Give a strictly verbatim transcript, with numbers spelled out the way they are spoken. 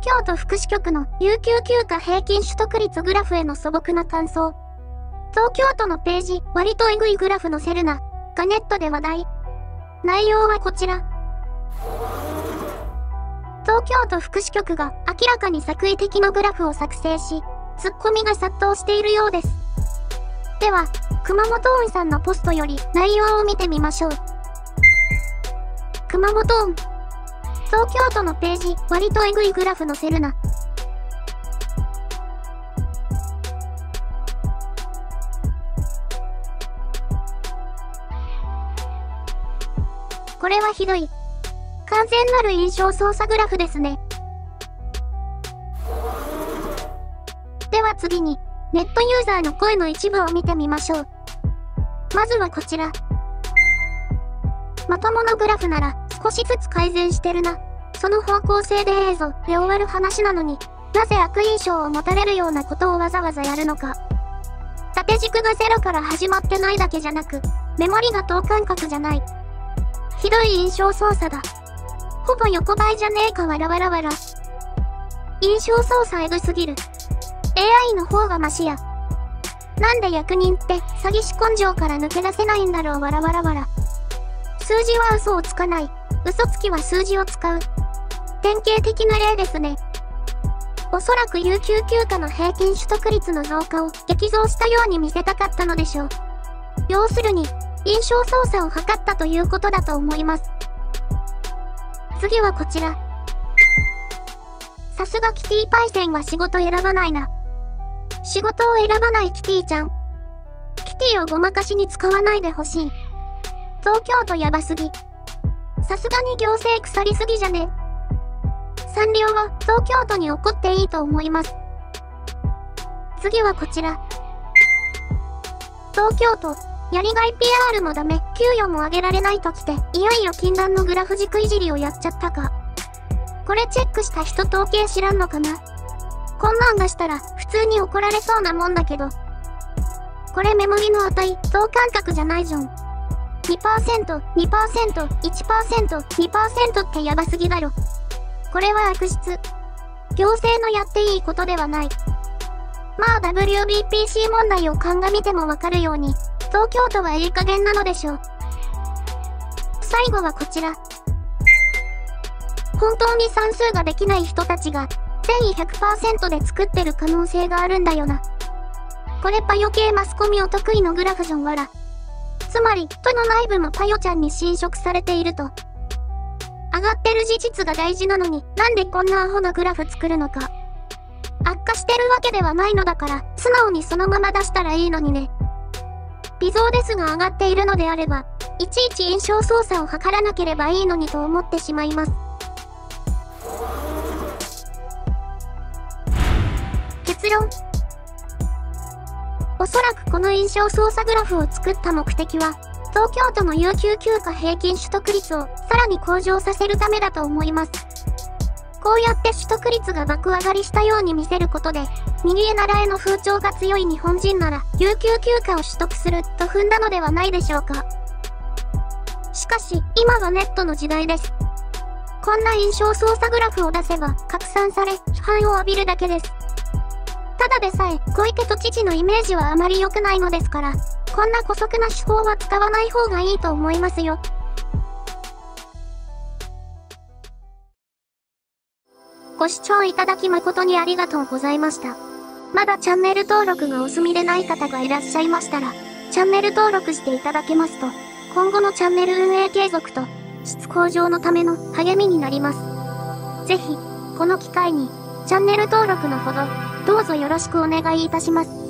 京都福祉局の有給休暇平均取得率グラフへの素朴な感想。東京都のページ、割とエグいグラフ載せるな、がネットで話題。内容はこちら。東京都福祉局が明らかに作為的なグラフを作成し、ツッコミが殺到しているようです。では、熊本音さんのポストより内容を見てみましょう。熊本音。東京都のページ、割とエグいグラフ載せるな。これはひどい。完全なる印象操作グラフですね。では次に、ネットユーザーの声の一部を見てみましょう。まずはこちら。まともなグラフなら少しずつ改善してるな。その方向性でええぞで終わる話なのに、なぜ悪印象を持たれるようなことをわざわざやるのか。縦軸がゼロから始まってないだけじゃなく、メモリが等間隔じゃない。ひどい印象操作だ。ほぼ横ばいじゃねえかわらわらわら。印象操作エグすぎる。エーアイ の方がマシや。なんで役人って詐欺師根性から抜け出せないんだろうわらわらわら。数字は嘘をつかない。嘘つきは数字を使う。典型的な例ですね。おそらく有給休暇の平均取得率の増加を激増したように見せたかったのでしょう。要するに、印象操作を図ったということだと思います。次はこちら。さすがキティパイセンは仕事選ばないな。仕事を選ばないキティちゃん。キティをごまかしに使わないでほしい。東京都やばすぎ。さすがに行政腐りすぎじゃね。サンリオは東京都に怒っていいと思います。次はこちら。東京都、やりがい ピーアール もダメ、給与も上げられないときて、いよいよ禁断のグラフ軸いじりをやっちゃったか。これチェックした人統計知らんのかな？こんなんがしたら普通に怒られそうなもんだけど。これメモリの値、等間隔じゃないじゃん。にパーセント、にパーセント、いちパーセント、にパーセントってやばすぎだろ。これは悪質。行政のやっていいことではない。まあ ダブリュービーピーシー 問題を鑑みてもわかるように、東京都はいい加減なのでしょう。最後はこちら。本当に算数ができない人たちが、善意 ひゃくパーセント で作ってる可能性があるんだよな。これパヨ系マスコミお得意のグラフじゃんわら。つまり、都の内部もパヨちゃんに侵食されていると。上がってる事実が大事なのに、なんでこんなアホなグラフ作るのか。悪化してるわけではないのだから、素直にそのまま出したらいいのにね。微増ですが上がっているのであれば、いちいち印象操作を図らなければいいのにと思ってしまいます。結論。おそらくこの印象操作グラフを作った目的は、東京都の有給休暇平均取得率をさらに向上させるためだと思います。こうやって取得率が爆上がりしたように見せることで、右へ習えの風潮が強い日本人なら、有給休暇を取得すると踏んだのではないでしょうか。しかし、今はネットの時代です。こんな印象操作グラフを出せば、拡散され、批判を浴びるだけです。ただでさえ、小池都知事のイメージはあまり良くないのですから、こんな姑息な手法は使わない方がいいと思いますよ。ご視聴いただき誠にありがとうございました。まだチャンネル登録がお済みでない方がいらっしゃいましたら、チャンネル登録していただけますと、今後のチャンネル運営継続と、質向上のための励みになります。ぜひ、この機会に、チャンネル登録のほど、どうぞよろしくお願いいたします。